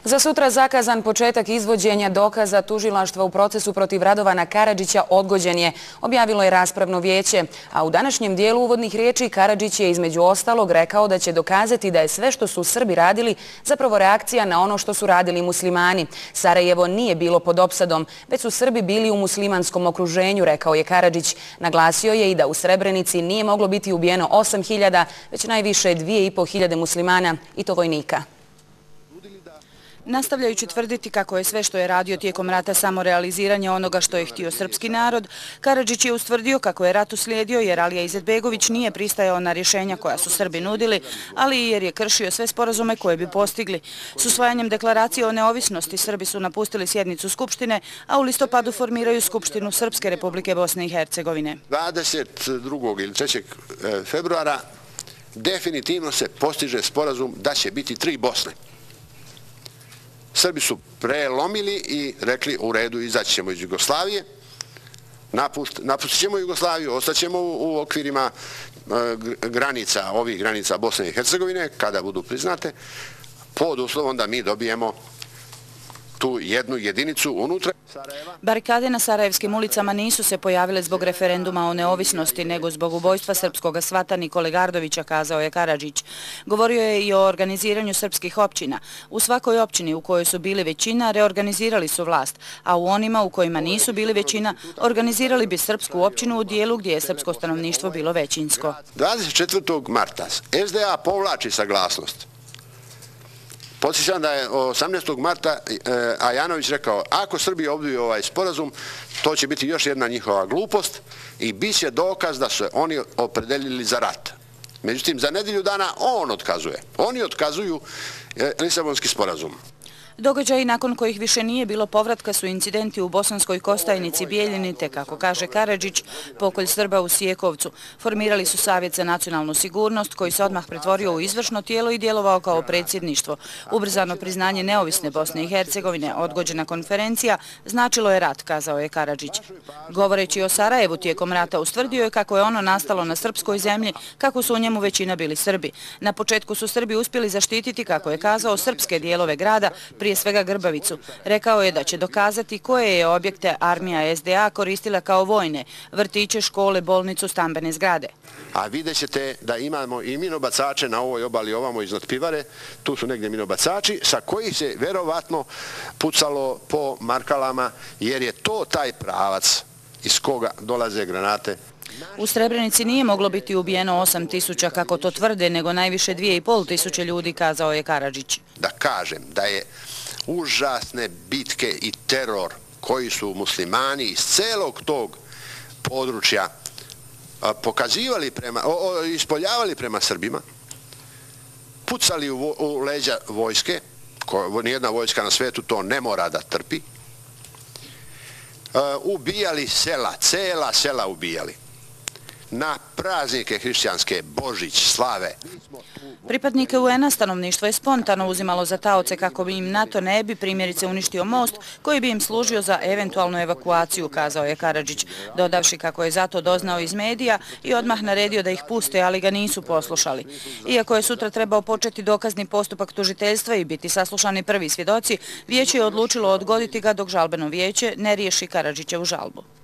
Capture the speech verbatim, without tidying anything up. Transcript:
Za sutra zakazan početak izvođenja dokaza tužilaštva u procesu protiv Radovana Karadžića odgođen je, objavilo je raspravno vijeće, a u današnjem dijelu uvodnih riječi Karadžić je između ostalog rekao da će dokazati da je sve što su Srbi radili zapravo reakcija na ono što su radili muslimani. Sarajevo nije bilo pod opsadom, već su Srbi bili u muslimanskom okruženju, rekao je Karadžić. Naglasio je i da u Srebrenici nije moglo biti ubijeno osam hiljada, već najviše dvije i po hiljade muslimana i to vojnika. Nastavljajući tvrditi kako je sve što je radio tijekom rata samo realiziranje onoga što je htio srpski narod, Karadžić je ustvrdio kako je rat uslijedio jer Alija Izetbegović nije pristajao na rješenja koja su Srbi nudili, ali i jer je kršio sve sporazume koje bi postigli. S usvajanjem deklaracije o neovisnosti Srbi su napustili sjednicu Skupštine, a u listopadu formiraju Skupštinu Srpske Republike Bosne i Hercegovine. dvadeset drugog ili trećeg februara definitivno se postiže sporazum da će biti tri Bosne. Srbi su prelomili i rekli u redu, izaći ćemo iz Jugoslavije, napustit ćemo Jugoslaviju, ostaćemo u okvirima granica, ovih granica Bosne i Hercegovine, kada budu priznate, pod uslovom da mi dobijemo tu jednu jedinicu unutra. Barikade na sarajevskim ulicama nisu se pojavile zbog referenduma o neovisnosti, nego zbog ubojstva srpskog svata Nikole Gardovića, kazao je Karadžić. Govorio je i o organiziranju srpskih općina. U svakoj općini u kojoj su bili većina, reorganizirali su vlast, a u onima u kojima nisu bili većina, organizirali bi srpsku općinu u dijelu gdje je srpsko stanovništvo bilo većinsko. dvadeset četvrtog marta S D A povlači saglasnost. Podsjećam da je osamnaestog marta Ajanović rekao, ako Srbija obduje ovaj sporazum, to će biti još jedna njihova glupost i bit će dokaz da su oni opredelili za rat. Međutim, za nedelju dana on otkazuje. Oni otkazuju Lisabonski sporazum. Događaji nakon kojih više nije bilo povratka su incidenti u Bosanskoj Kostajnici, Bijeljini, te, kako kaže Karadžić, pokolj Srba u Sijekovcu. Formirali su Savjet za nacionalnu sigurnost, koji se odmah pretvorio u izvršno tijelo i djelovao kao predsjedništvo. Ubrzano priznanje neovisne Bosne i Hercegovine, odgođena konferencija, značilo je rat, kazao je Karadžić. Govoreći o Sarajevu tijekom rata, ustvrdio je kako je ono nastalo na srpskoj zemlji, kako su u njemu većina bili Srbi. Na početku su Srbi uspjeli zaštititi, kako je kazao, srpske dijelove grada, prije svega Grbavicu. Rekao je da će dokazati koje je objekte armija S D A koristila kao vojne, vrtiće, škole, bolnicu, stambene zgrade. A vidjet ćete da imamo i minobacače na ovoj obali ovamo iznad Pivare, tu su negdje minobacači, sa kojih se verovatno pucalo po Markalama, jer je to taj pravac iz koga dolaze granate. U Srebrenici nije moglo biti ubijeno osam tisuća, kako to tvrde, nego najviše dvije i pol tisuće ljudi, kazao je Karadžić. Da kažem da je užasne bitke i teror koji su muslimani iz celog tog područja pokazivali prema, ispoljavali prema Srbima, pucali u, u leđa vojske, ko, nijedna vojska na svetu to ne mora da trpi, ubijali sela, cela sela ubijali. Na praznike hrišćanske, Božić, slave. Pripadnike U N A stanovništvo je spontano uzimalo za taoce kako bi im NATO ne bi primjerice uništio most koji bi im služio za eventualnu evakuaciju, kazao je Karadžić, dodavši kako je zato doznao iz medija i odmah naredio da ih puste, ali ga nisu poslušali. Iako je sutra trebao početi dokazni postupak tužiteljstva i biti saslušani prvi svjedoci, vijeće je odlučilo odgoditi ga dok žalbeno vijeće ne riješi Karadžićevu žalbu.